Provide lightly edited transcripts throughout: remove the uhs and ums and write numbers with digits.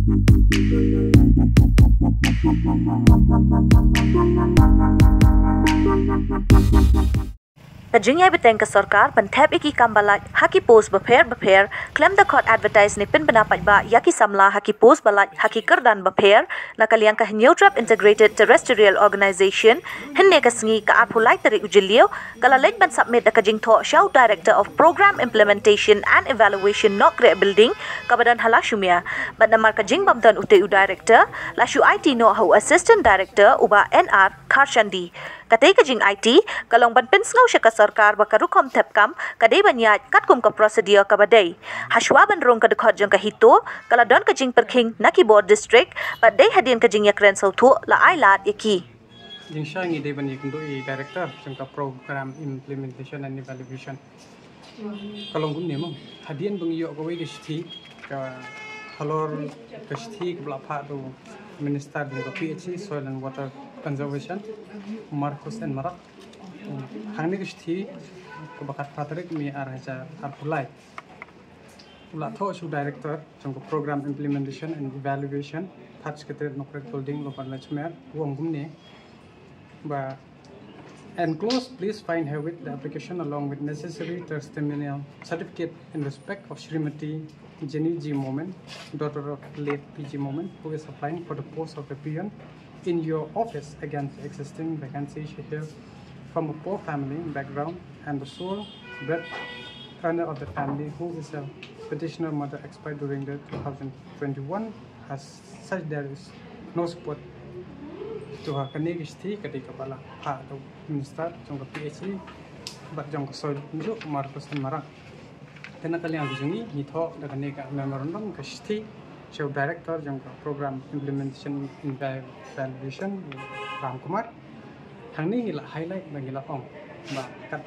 Kajingay bteng ke sorkar thep iki kambalak haki post bapher Khlem Da Khot advertise ni Pynbna Paidbah yaki samla haki post balak haki kyrdan bapher na liang ka Hynniewtrep Integrated Terrestrial Organization hynne ka sngi ka Leit tarik jylliew kala Leit ban submit ka jingthoh show director of program implementation and evaluation Nokreh building kabadan lachumer ban namar ka jingbym dan UTU director lashu IT no hu assistant director uba NR Kharshandi katay ka jing IT kalong ban pensngau siya ka sorkar bakarukom thep kam kadai banyat katkum ka procedure ka badai haswa ban rong ka dekhot jong ka Hito kala don ka jing perking naki board district badai hadin ka jing yakren sautu la ailat yaki jing sngi de ban Kynduh director jong ka program implementation and evaluation kalong gun nemo hadian bang yo ka wei gesti ka Halor gesti ka bapher do minister jong ka PHC soil and water conservation Marcos and Marak hangni gesti ke bakat tarik mi arhaja arpulai lachumer su director jong ka program implementation and evaluation touch keter Nokreh building local lachumer wong gumne ba enclosed please find her with the application along with necessary testimonial certificate in respect of Srimati Jingmbym, daughter of late PG Moment, who is applying for the post of the peon in your office against existing vacancy. She hails from a poor family background and the sole breadwinner of the family, who is a petitioner mother expired during the 2021. As such, there is no support to her kanegishti ketika bala Pak atau minister jong PHC bat jong soil njuk Marcos and Marak. Tena kalian jungi Hito da kanega memorandum kashti show director jong program implementation evaluation Kumar hangni ngila highlight bangila ong ba kat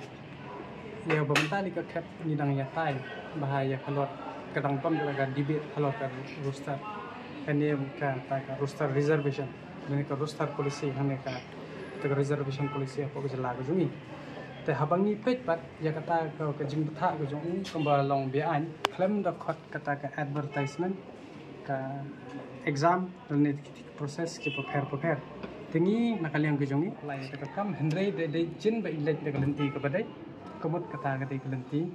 leo bamtali ka khat ni dang ya tai bahaya Halor kadang pam daga debate Halor ka roster kane ka ta ka roster reservation ini ka roster policy hangne ka ta reservation policy apa ke lagu jungi te habangi pet pat ya kata ka jingthoh ka jong kamba long bian Khlem Da Khot kata ka advertisement ka exam related process ki bapher tingi nakaliang ke jongi lai ka kam hendrei de jin ba ilek de kalenti ka badai komot kata ka de kalenti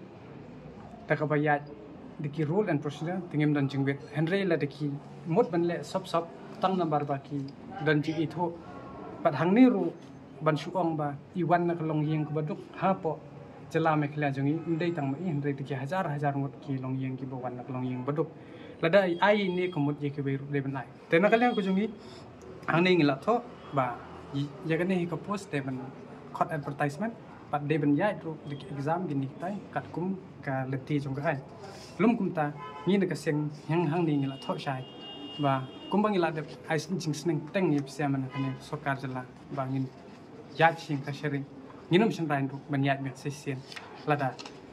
ta ka bayat de ki rule and procedure tingem dan jingbet hendrei la de ki mot ban le sop tang namar ba ki dan ji itho pat hangni ru ban suong ba iwan na kalong yeng ko baduk ha po jela me khla jongi indai tang mai hendrei de ki hazar ngot ki long yeng ki bawan na kalong yeng baduk lada ai ni komot ye ke be de ban ai te nakaliang ko jongi hangni ngila tho ba jagane hi ko post de ban khot advertisement pat de ban ya ru de exam gini tai kat kum ka leti jong ka ai lum kum ta ni na ka seng hang ni ngila tho shai ba kum bang ila de ai jing sneng teng ni psia man ka ne sorkar jala ba ngin ya ching ka sharing nginum shan rain ru ban ya me sesien lada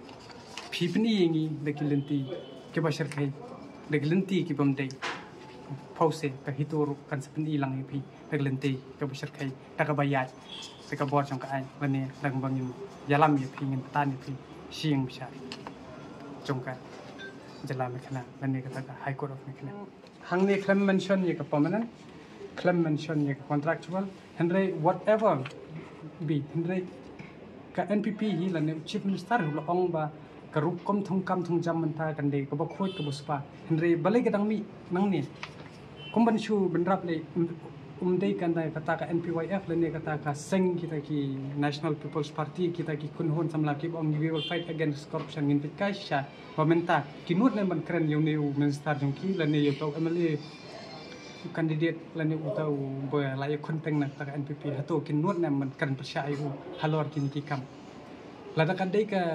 phipni ngi de kilenti ke ba shar kai de kilenti ki bam dei pause ka Hito ru kan sepni lang pi de kilenti ke ba shar kai ta ka ba ya se ka bor jong ka ai bane dang bangin yalam ye pi ngin tan ni pi shing sha jong ka jala me khana bane ka ta high court of me khana hangni Khlem mention ye ka permanent Khlem mention ye contractual hendrei whatever be hendrei ka NPP hi la ne chief minister hu ong ba ka rup kom thong jam man ta kan de ka ba khoi ka buspa hendrei balai ka dang mi nang ni kumban shu benrap le dei kan dai kata ka NPYF le ne kata ka seng kita ki National People's Party kita ki kunhon samla ki ong we will fight against corruption in pikasha pamenta kinut ne ban kren yo ne minister jong ki le ne yo to MLA candidate lani utau boy la ye konteng na ta NPP hato kin nuat na man kan persya ayu Halor kin ki kam la da kan dei ka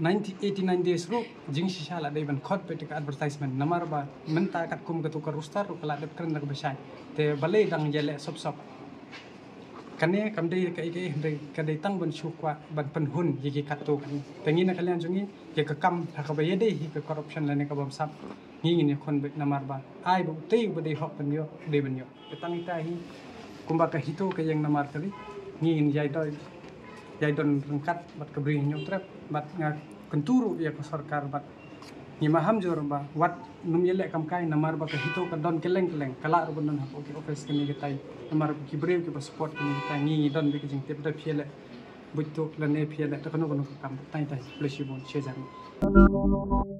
89 days ru jing shisha la dei ban khot pe ka advertisement namar ba menta kat kum ka tu ka rustar ru kala de kren na besai te balai dang jele sop kane kam dei ka ike dei ka dei tang ban shu kwa ban pen hun ye ki kat tu kan tengi na kalian jungi ye ka kam ka ba ye dei hi ka corruption la ne ka bam sap ngi ni kon be namar ba ai bu tei bu dei hok ban yo dei ban yo petang ita hi kumba ka Hito ka yang namar kali ngi ni jai don rengkat bat ka bring Hynniewtrep bat nga kenturu ya ka sorkar bat ni maham jor ba wat num yele kam kai namar ba ka hito ka don keleng kala ro non ha oke office kini getai namar ki breu ki ba support kini getai ni don bi ki jingtep da phiele buito la ne phiele ta kono kam tai bless you bon shezan